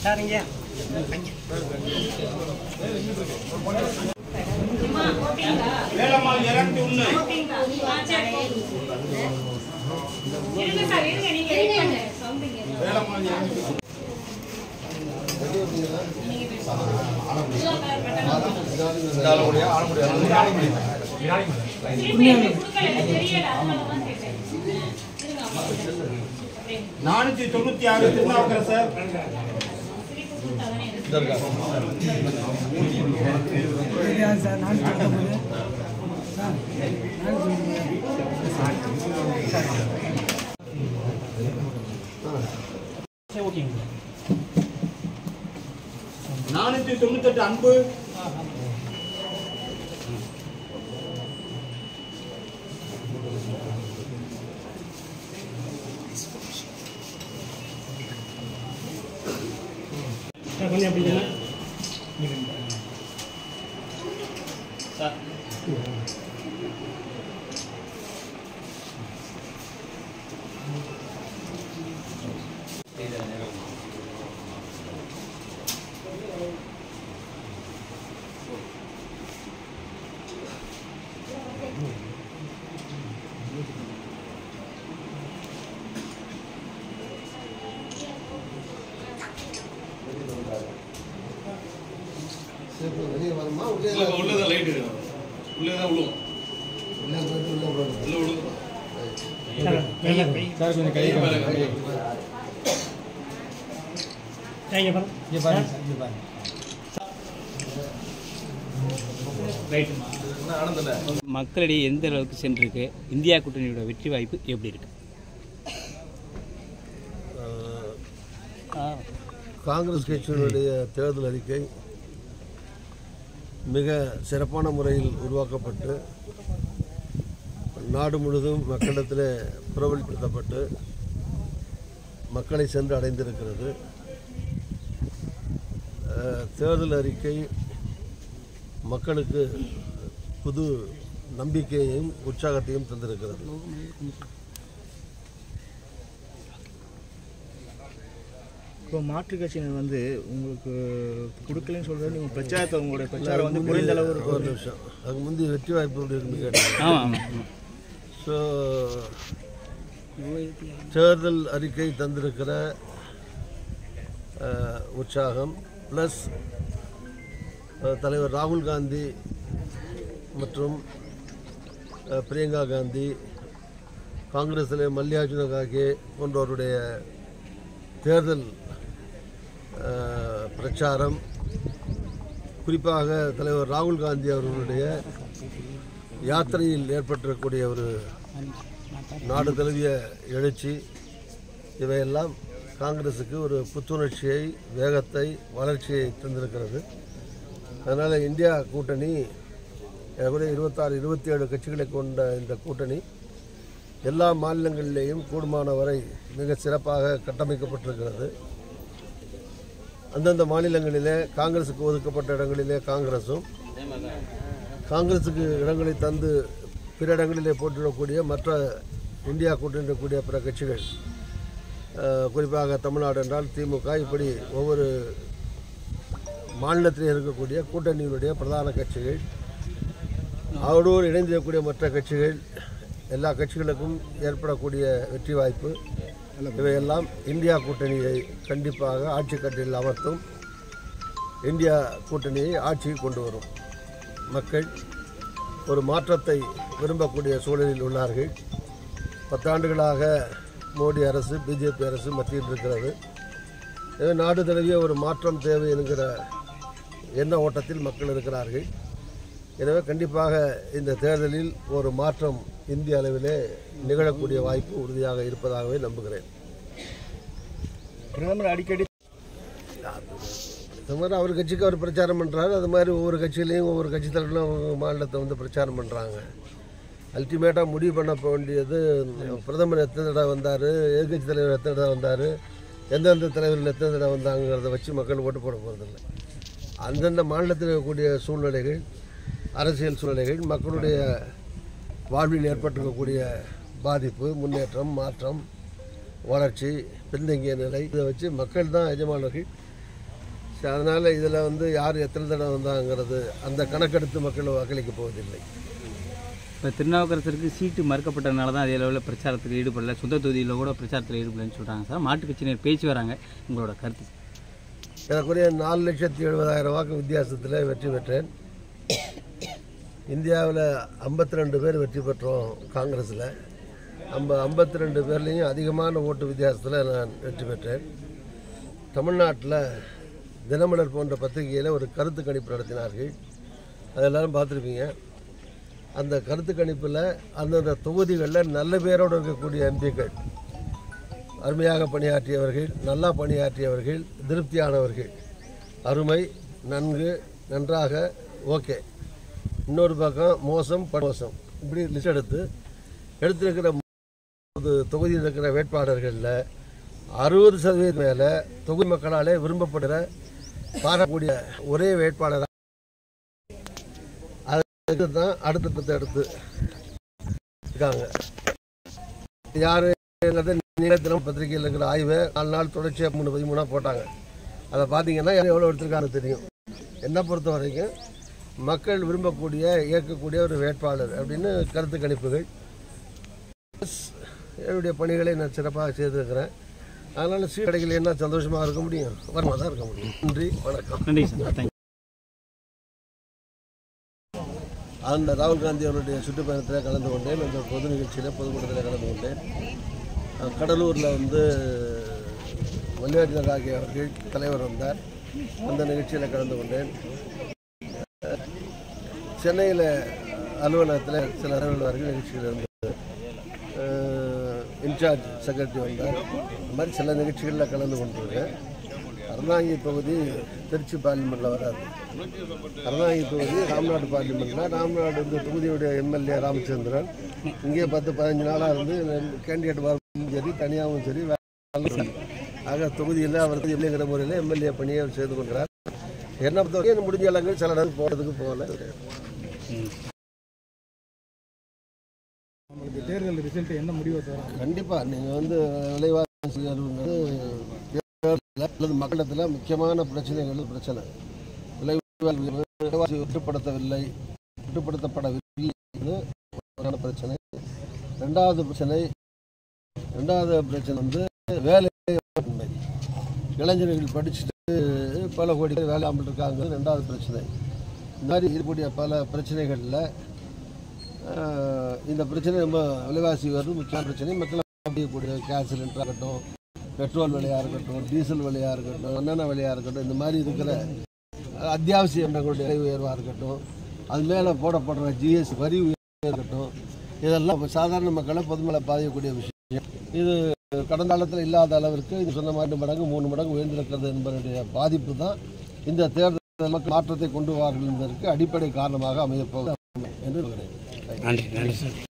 வேலம்மாள் 201 வேலம்மாள் 496 திருநாவுக்கரசர் நானூற்றி 498 அன்பு கொஞ்சம் அப்படி சார் உள்ளதான் லைட் உள்ளதான் விழுவும் மக்களிடையே எந்த அளவுக்கு சென்றிருக்கு? இந்தியா கூட்டணியோட வெற்றி வாய்ப்பு எப்படி இருக்கு? காங்கிரஸ் கட்சியினுடைய தேர்தல் அறிக்கை மிக சிறப்பான முறையில் உருவாக்கப்பட்டு நாடு முழுவதும் மக்களிடத்தில் பிரபலப்படுத்தப்பட்டு மக்களை சென்று அடைந்திருக்கிறது. தேர்தல் அறிக்கை மக்களுக்கு புது நம்பிக்கையையும் உற்சாகத்தையும் தந்திருக்கிறது. இப்போ மாற்றுக் கட்சியினர் வந்து உங்களுக்கு கொடுக்கலன்னு சொல்கிறது, நீங்கள் பிரச்சாரத்தை உங்களுடைய பிரச்சாரம் வந்து குறைந்த அளவு ஒரு நிமிஷம் அதுக்கு முந்தைய வெற்றி வாய்ப்பு இருக்குன்னு கேட்டாங்க. ஸோ தேர்தல் அறிக்கை தந்திருக்கிற உற்சாகம் ப்ளஸ் தலைவர் ராகுல் காந்தி மற்றும் பிரியங்கா காந்தி, காங்கிரஸில் மல்லிகார்ஜுன கார்கே போன்றவருடைய தேர்தல் பிரச்சாரம், குறிப்பாக தலைவர் ராகுல் காந்தி அவர்களுடைய யாத்திரையில் ஏற்பட்டிருக்கக்கூடிய ஒரு நாடு தழுவிய எழுச்சி, இவையெல்லாம் காங்கிரஸுக்கு ஒரு புத்துணர்ச்சியை, வேகத்தை, வளர்ச்சியை தந்திருக்கிறது. அதனால் இந்தியா கூட்டணி 26-27 கட்சிகளை கொண்ட இந்த கூட்டணி எல்லா மாநிலங்களிலேயும் கூடுமான வரை மிக சிறப்பாக கட்டமைக்கப்பட்டிருக்கிறது. அந்தந்த மாநிலங்களிலே காங்கிரஸுக்கு ஒதுக்கப்பட்ட இடங்களிலே காங்கிரஸும், காங்கிரஸுக்கு இடங்களை தந்து பிற இடங்களிலே போட்டியிடக்கூடிய மற்ற இந்தியா கூட்டணியிடக்கூடிய பிற கட்சிகள், குறிப்பாக தமிழ்நாடு என்றால் திமுக, இப்படி ஒவ்வொரு மாநிலத்திலே இருக்கக்கூடிய கூட்டணியினுடைய பிரதான கட்சிகள், அவரோடு இணைந்திருக்கக்கூடிய மற்ற கட்சிகள், எல்லா கட்சிகளுக்கும் ஏற்படக்கூடிய வெற்றி வாய்ப்பு, இவையெல்லாம் இந்தியா கூட்டணியை கண்டிப்பாக ஆட்சி கட்டில் அமர்த்தும், இந்தியா கூட்டணியை ஆட்சிக்கு கொண்டு வரும். மக்கள் ஒரு மாற்றத்தை விரும்பக்கூடிய சூழலில் உள்ளார்கள். 10 ஆண்டுகளாக மோடி அரசு, பிஜேபி அரசு மத்தியில் இருக்கிறது. எனவே நாடு தழுவிய ஒரு மாற்றம் தேவை என்கிற எண்ண ஓட்டத்தில் மக்கள் இருக்கிறார்கள். எனவே கண்டிப்பாக இந்த தேர்தலில் ஒரு மாற்றம் இந்திய அளவிலே நிகழக்கூடிய வாய்ப்பு உறுதியாக இருப்பதாகவே நம்புகிறேன். பிரதமர் அடிக்கடி அது மாதிரி அவர் கட்சிக்கு அவர் பிரச்சாரம் பண்ணுறாரு. அது மாதிரி ஒவ்வொரு கட்சியிலையும் ஒவ்வொரு கட்சி தலைவர்களும் மாநிலத்தை வந்து பிரச்சாரம் பண்ணுறாங்க. அல்டிமேட்டாக முடிவு பண்ண வேண்டியது பிரதமர் எத்தனை தடவை வந்தார், எதிர்கட்சி தலைவர் எத்தனை தடவை வந்தார், எந்தெந்த தலைவர்கள் எத்தனை தடவை வந்தாங்கிறத வச்சு மக்கள் ஓட்டு போட போகிறதில்லை. அந்தந்த மாநிலத்தில் இருக்கக்கூடிய சூழ்நிலைகள், அரசியல் சூழ்நிலைகள், மக்களுடைய வாழ்வில் ஏற்பட்டிருக்கக்கூடிய பாதிப்பு, முன்னேற்றம், மாற்றம், வளர்ச்சி, பின்தங்கிய நிலை, இதை வச்சு மக்கள் தான் எஜமானர்கள். அதனால் இதில் வந்து யார் எத்தனை தடவை வந்தாங்கிறது அந்த கணக்கெடுத்து மக்கள் வாக்களிக்க போவதில்லை. இப்போ திருநாவுக்கரசருக்கு சீட்டு மறுக்கப்பட்டதுனால தான் அதே அளவில் பிரச்சாரத்தில் ஈடுபடல, சொந்த தொகுதியில் கூட பிரச்சாரத்தில் ஈடுபடலன்னு சொல்கிறாங்க சார். மாற்றுக் கட்சியினர் பேச்சு வராங்க, உங்களோட கருத்து? எனக்குரிய 4,70,000 வாக்கு வித்தியாசத்தில் வெற்றி பெற்றேன். இந்தியாவில் 52 பேர் வெற்றி பெற்றோம் காங்கிரஸில். 52 பேர்லேயும் அதிகமான ஓட்டு வித்தியாசத்தில் நான் வெற்றி பெற்றேன். தமிழ்நாட்டில் தினமலர் போன்ற பத்திரிகையில் ஒரு கருத்து கணிப்பு நடத்தினார்கள், அது எல்லாரும் பார்த்துருப்பீங்க. அந்த கருத்து கணிப்பில் அந்தந்த தொகுதிகளில் நல்ல பேரோடு இருக்கக்கூடிய எம்பிக்கள், அருமையாக பணியாற்றியவர்கள், நல்லா பணியாற்றியவர்கள், திருப்தியானவர்கள், அருமை, நன்கு, நன்றாக, ஓகே, இன்னொரு பக்கம் மோசம், மோசம், இப்படி லிஸ்ட் எடுத்திருக்கிற தொகுதியில் இருக்கிற வேட்பாளர்களில் 60% மேலே தொகுதி மக்களாலே விரும்பப்படுற பாராட்டக்கூடிய ஒரே வேட்பாளர் தான் அடுத்த எடுத்து இருக்காங்க. யார் தினம் பத்திரிகையில் இருக்கிற ஆய்வை 4 நாள் தொடர்ச்சியாக 13 போட்டாங்க. அதை பார்த்தீங்கன்னா எவ்வளோ எடுத்திருக்காங்க தெரியும். என்னை பொறுத்த வரைக்கும் மக்கள் விரும்பக்கூடிய, ஏற்கக்கூடிய ஒரு வேட்பாளர் அப்படின்னு கருத்து கணிப்புகள். என்னுடைய பணிகளை நான் சிறப்பாக செய்திருக்கிறேன். அதனால் சீட் கிடைக்கல என்ன சந்தோஷமாக இருக்க முடியும், வரமாக தான் இருக்க முடியும். நன்றி, வணக்கம். நன்றி சார். தேங்க்யூ. அந்த ராகுல் காந்தி அவருடைய சுற்றுப்பயணத்தில் கலந்து கொண்டேன். அந்த பொது நிகழ்ச்சியில், பொதுக்கூட்டத்தில் கலந்து கொண்டேன். கடலூரில் வந்து மல்லிகார்ஜுன கார்கே அவர்கள் தலைவர் வந்தார், அந்த நிகழ்ச்சியில் கலந்து கொண்டேன். சென்னையில் அலுவலகத்தில் சில அலுவலர்கள் நிகழ்ச்சிகள் இருந்தது, இன்சார்ஜ் செக்ரட்டரி வந்தார். இந்த மாதிரி சில நிகழ்ச்சிகளில் கலந்து கொண்டிருக்கேன். அறந்தாங்கி தொகுதி திருச்சி பார்லிமெண்ட்டில் வராது. அறந்தாங்கி தொகுதி ராம்நாடு பார்லிமெண்ட்டில், ராம்நாடு இந்த தொகுதியுடைய எம்எல்ஏ ராமச்சந்திரன் இங்கே 10-15 நாளாக இருந்து கேண்டிடேட் வரவும் சரி, தனியாகவும் சரி, ஆக தொகுதியில் அவர் இல்லைங்கிற முறையில் எம்எல்ஏ பணியை அவர் செய்து கொள்கிறார். என்ன பொறுத்தவரைக்கும் முடிஞ்ச இடங்கள் சில இடங்கள் போகிறதுக்கு போகல. தேர்தல் ரிசல்ட் என்ன முடிவு சார்? கண்டிப்பாக நீங்கள் வந்து விலைவாசி அல்லது மக்களிடத்தில் முக்கியமான பிரச்சனைகள் பிரச்சனை. விலைவாசி கட்டுப்படுத்தப்படவில்லை பிரச்சனை. ரெண்டாவது பிரச்சனை வந்து வேலையின்மை. இளைஞர்கள் படிச்சுட்டு பல கோடி பேர் வேலை இல்லாமல் இருக்காங்க, ரெண்டாவது பிரச்சனை. இந்த மாதிரி இருக்கக்கூடிய பல பிரச்சனைகளில் இந்த பிரச்சனை ரொம்ப விலைவாசி வருது முக்கியமான பிரச்சனை. மக்கள் கூடிய கேஸ் சிலிண்டராக இருக்கட்டும், பெட்ரோல் விலையாக இருக்கட்டும், டீசல் விலையாக இருக்கட்டும், மண்ணெண்ணெய் விலையாக இருக்கட்டும், இந்த மாதிரி இருக்கிற அத்தியாவசிய எண்ணங்களுடைய விலை உயர்வாக இருக்கட்டும், அது மேலே போடப்படுற ஜிஎஸ்டி வரி உயர்வாக இருக்கட்டும், இதெல்லாம் சாதாரண மக்களை பொதுமக்களை பாதிக்கக்கூடிய விஷயம். இது கடந்த காலத்தில் இல்லாத அளவிற்கு இது சொன்ன மாதிரி 2 மடங்கு 3 மடங்கு உயர்ந்திருக்கிறது என்பதனுடைய பாதிப்பு தான் இந்த தேர்தல் மக்கள் மாற்றத்தை கொண்டு வருவதற்கு அடிப்படை காரணமாக அமையப்போகும் என்று நன்றி. நன்றி சார்.